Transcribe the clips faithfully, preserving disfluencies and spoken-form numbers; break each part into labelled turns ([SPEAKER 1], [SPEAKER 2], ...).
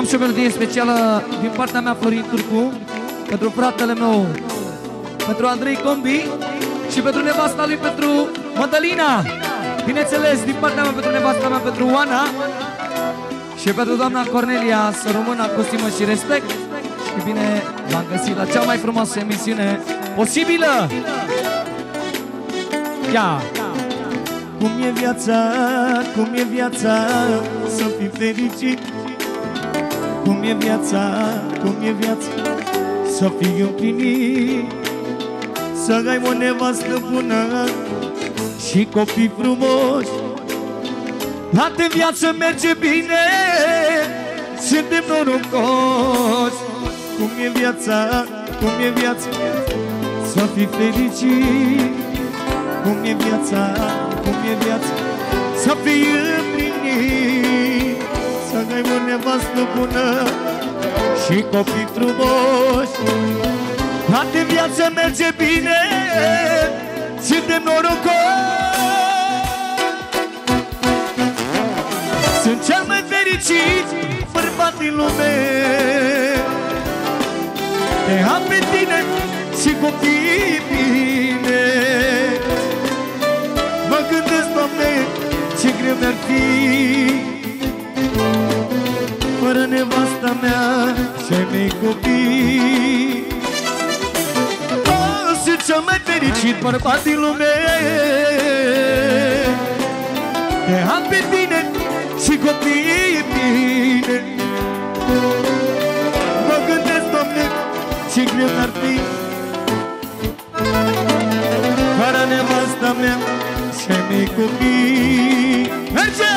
[SPEAKER 1] Am și o melodie specială din partea mea, Florin Turcu, pentru fratele meu, pentru Andrei Combi și pentru nevasta lui, pentru Mădălina. Bineînțeles, din partea mea, pentru nevasta mea, pentru Oana și pentru doamna Cornelia, să rămână cu stimă și respect. Și bine v-am găsit la cea mai frumoasă emisiune posibilă. Ia!
[SPEAKER 2] Cum e viața, cum e viața, să fii fericit. Cum e viața, cum e viața, să fii împlinit. Să ai o nevastă bună și copii frumoși. Toată viața merge bine, suntem norocoși. Cum e viața, cum e viața, să fii fericit. Cum e viața, cum e viața, să fii împlinit. Să ai o nevastă bună și copii frumoși. Toată viața merge bine, suntem norocoși. Sunt cel mai fericit bărbat din lume. Te am pe tine și copii bine. Mă gândesc, Doamne, ce greu mi-ar fi fără nevasta mea și ai mei copii. Oh, sunt cel mai fericit bărbat din lume. Te am pe tine și copii bine. Mă gândesc, Doamne, ce greu mi-ar fi fără nevasta mea și ai mei copii. Merge!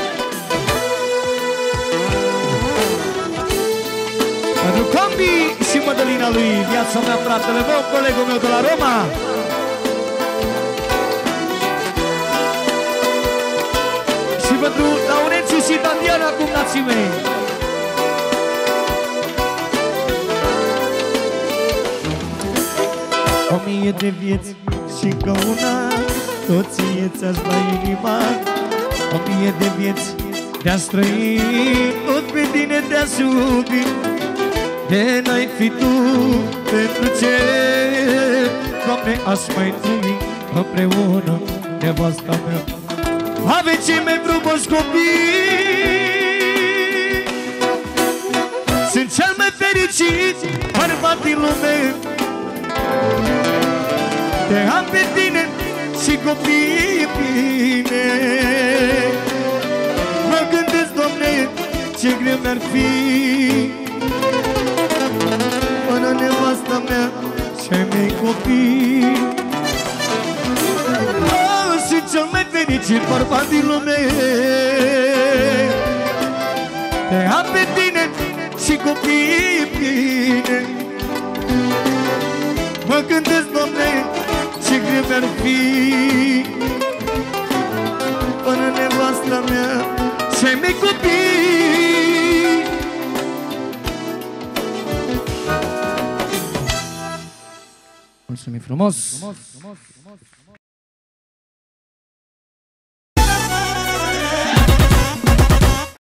[SPEAKER 2] Pentru Combi și Mădălina lui, viața mea, fratele meu, colegul meu de la Roma. Și pentru Laurențiu și Tatiana, cum nații mei. O mie de vieți și încă una, tot ție ți-aș da inima. O mie de vieți te-aș trăi, tot pe tine te-aș iubi. De n-ai fi tu, pentru ce, Doamne, aș mai trăi împreună, nevasta mea. Avem cei mai frumoși copii. Sunt cel mai fericit bărbat din lume. Te am pe tine și copii bine. Mă gândesc, Doamne, ce greu mi-ar fi fără nevasta mea și ai mei copii. Oh, sunt cel mai fericit bărbat din lume. Te am pe tine și copii bine. Mă gândesc, Doamne, ce greu mi-ar fi fără nevasta mea și ai mei copii.
[SPEAKER 1] Mulțumim frumos!